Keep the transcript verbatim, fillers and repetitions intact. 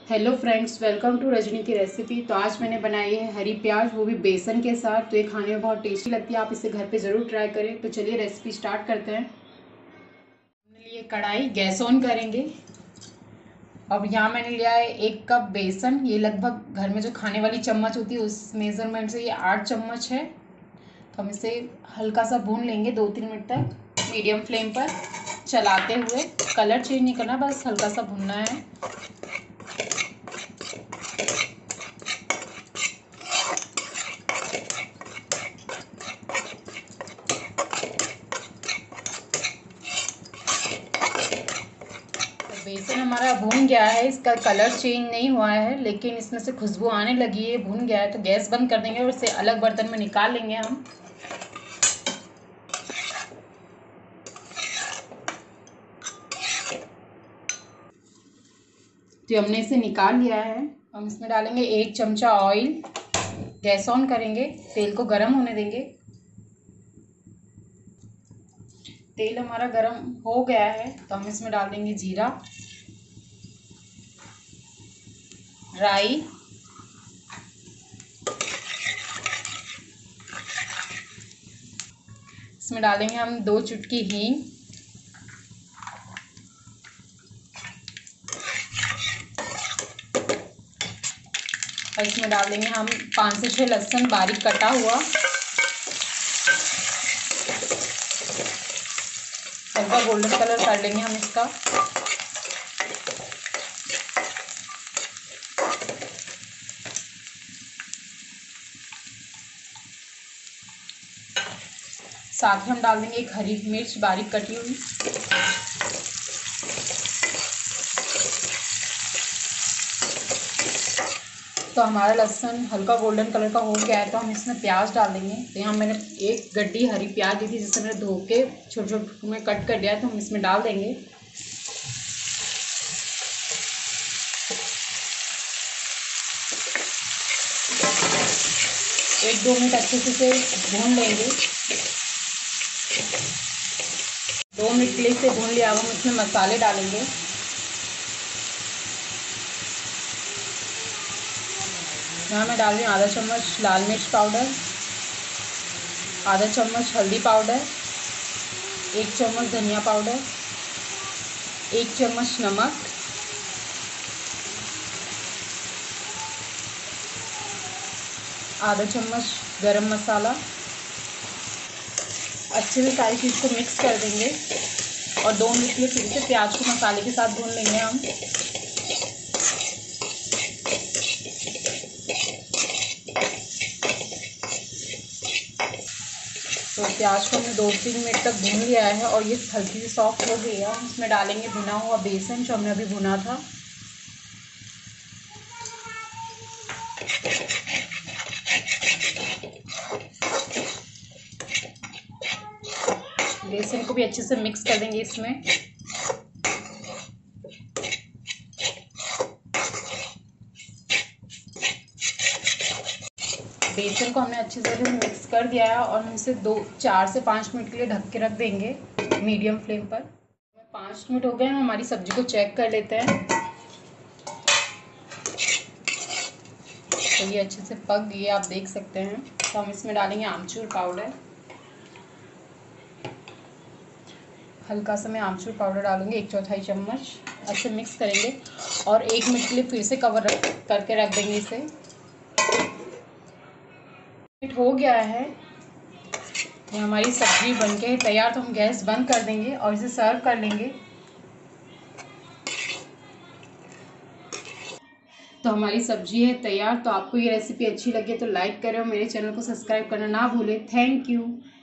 Hello friends, welcome to Rajni की recipe. तो आज मैंने बनाई है हरी प्याज, वो भी बेसन के साथ। तो ये खाने में बहुत टेस्टी लगती है, आप इसे घर पे ज़रूर ट्राई करें। तो चलिए रेसिपी स्टार्ट करते हैं। हमने लिए कढ़ाई, गैस ऑन करेंगे। अब यहाँ मैंने लिया है एक कप बेसन। ये लगभग घर में जो खाने वाली चम्मच होती है उस मेज़रमेंट से ये आठ चम्मच है। तो हम इसे हल्का सा भून लेंगे दो तीन मिनट तक मीडियम फ्लेम पर चलाते हुए। कलर चेंज नहीं करना, बस हल्का सा भूनना है। बेसन हमारा भून गया है, इसका कलर चेंज नहीं हुआ है, लेकिन इसमें से खुशबू आने लगी है, भून गया है। तो गैस बंद कर देंगे और इसे अलग बर्तन में निकाल लेंगे हम। तो हमने इसे निकाल लिया है। हम इसमें डालेंगे एक चमचा ऑयल। गैस ऑन करेंगे, तेल को गर्म होने देंगे। तेल हमारा गर्म हो गया है तो हम इसमें डाल देंगे जीरा, राई, इसमें डालेंगे हम दो चुटकी हींग, और इसमें डाल देंगे हम पाँच से छः लहसुन बारीक कटा हुआ। हल्का गोल्डन कलर कर लेंगे हम इसका। साथ ही हम डाल देंगे एक हरी मिर्च बारीक कटी हुई। तो हमारा लहसुन हल्का गोल्डन कलर का हो गया है तो हम इसमें प्याज डाल देंगे। तो यहाँ मैंने एक गड्डी हरी प्याज ली थी जिसे मैंने धो के छोटे छोटे में कट कर दिया है, तो हम इसमें डाल देंगे। एक दो मिनट अच्छे से इसे भून लेंगे। दो मिनट के लिए इसे भून लिया। अब हम इसमें मसाले डालेंगे। यहाँ मैं डाल रही हूँ आधा चम्मच लाल मिर्च पाउडर, आधा चम्मच हल्दी पाउडर, एक चम्मच धनिया पाउडर, एक चम्मच नमक, आधा चम्मच गरम मसाला। अच्छे से सारी चीज़ को मिक्स कर देंगे और दो मिनट के लिए फिर से प्याज को मसाले के साथ भून लेंगे हम। तो प्याज को हमने दो तीन मिनट तक भून लिया है और ये हल्की सी सॉफ्ट हो गई है। हम इसमें डालेंगे भुना हुआ बेसन जो हमने अभी भुना था। बेसन को भी अच्छे से मिक्स कर देंगे इसमें। बेसन को हमने अच्छे से मिक्स कर दिया है और हम इसे दो चार से पाँच मिनट के लिए ढक के रख देंगे मीडियम फ्लेम पर। पाँच मिनट हो गए हैं, हमारी सब्जी को चेक कर लेते हैं। तो ये अच्छे से पक गई है, आप देख सकते हैं। तो हम इसमें डालेंगे आमचूर पाउडर। हल्का सा मैं आमचूर पाउडर डालूंगी, एक चौथाई चम्मच। अच्छे मिक्स करेंगे और एक मिनट के लिए फिर से कवर रख करके रख देंगे इसे। हो गया है, ये हमारी सब्जी बनके तैयार। तो हम गैस बंद कर देंगे और इसे सर्व कर लेंगे। तो हमारी सब्जी है तैयार। तो आपको ये रेसिपी अच्छी लगे तो लाइक करें और मेरे चैनल को सब्सक्राइब करना ना भूलें। Thank you.